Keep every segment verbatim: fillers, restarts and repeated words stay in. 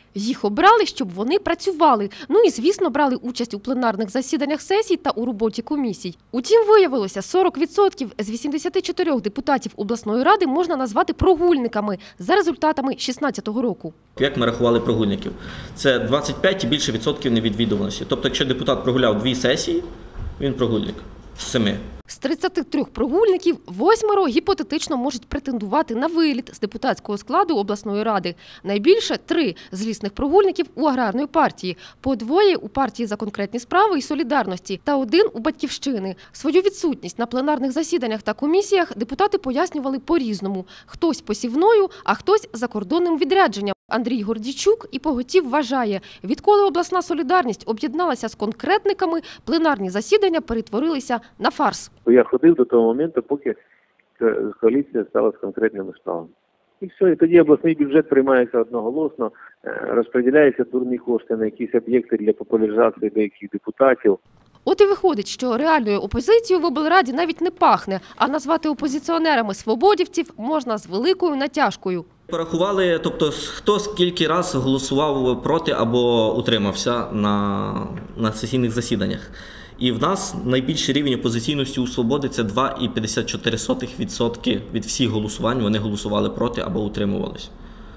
Їх обрали, щоб вони працювали. Ну і, звісно, брали участь у пленарних засіданнях сесій та у роботі комісій. Утім, виявилося, сорок відсотків з вісімдесяти чотирьох депутатів обласної ради можна назвати прогульниками за результатами шістнадцятого року. Як ми рахували прогульників? Це двадцять п'ять і більше відсотків невідвідуваності. Тобто, якщо депутат прогуляв дві сесії, він прогульник з семи. З тридцяти трьох прогульників восьмеро гіпотетично можуть претендувати на виліт з депутатського складу обласної ради. Найбільше – три злісних прогульників у аграрної партії, по двоє у партії «За конкретні справи» і «Солідарності» та один у «Батьківщини». Свою відсутність на пленарних засіданнях та комісіях депутати пояснювали по-різному. Хтось посівною, а хтось закордонним відрядженням. Андрій Гордійчук і Поготів вважає, відколи обласна «Солідарність» об'єдналася з конкретниками, пленарні засідання перетворилися на фарс. Я ходив до того моменту, поки коаліція стала з конкретними справами. І все, і тоді обласний бюджет приймається одноголосно, розподіляються дурні кошти на якісь об'єкти для популяризації деяких депутатів. От і виходить, що реальною опозицією в облраді навіть не пахне, а назвати опозиціонерами свободівців можна з великою натяжкою. Порахували, тобто, хто скільки раз голосував проти або утримався на, на сесійних засіданнях. І в нас найбільший рівень опозиційності у «Свободи» – це два цілих п'ятдесят чотири сотих відсотка від всіх голосувань вони голосували проти або утримувалися.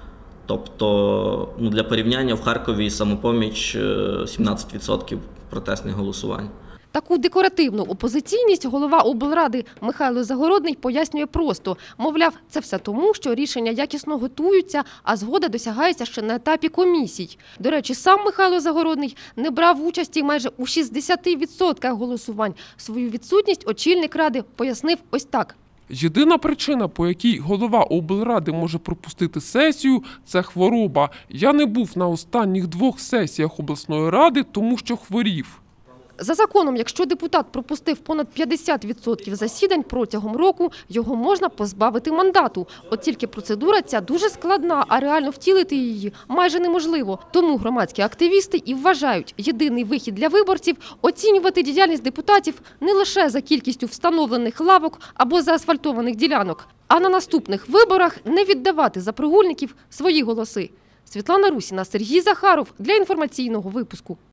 Тобто, ну, для порівняння, в Харкові «Самопоміч» сімнадцять відсотків протестних голосувань. Таку декоративну опозиційність голова облради Михайло Загородний пояснює просто. Мовляв, це все тому, що рішення якісно готуються, а згода досягається ще на етапі комісій. До речі, сам Михайло Загородний не брав участі майже у шістдесяти відсотках голосувань. Свою відсутність очільник ради пояснив ось так. Єдина причина, по якій голова облради може пропустити сесію – це хвороба. Я не був на останніх двох сесіях обласної ради, тому що хворів. За законом, якщо депутат пропустив понад п'ятдесят відсотків засідань протягом року, його можна позбавити мандату. От тільки процедура ця дуже складна, а реально втілити її майже неможливо. Тому громадські активісти і вважають, єдиний вихід для виборців – оцінювати діяльність депутатів не лише за кількістю встановлених лавок або заасфальтованих ділянок, а на наступних виборах не віддавати за прогульників свої голоси. Світлана Русіна, Сергій Захаров для інформаційного випуску.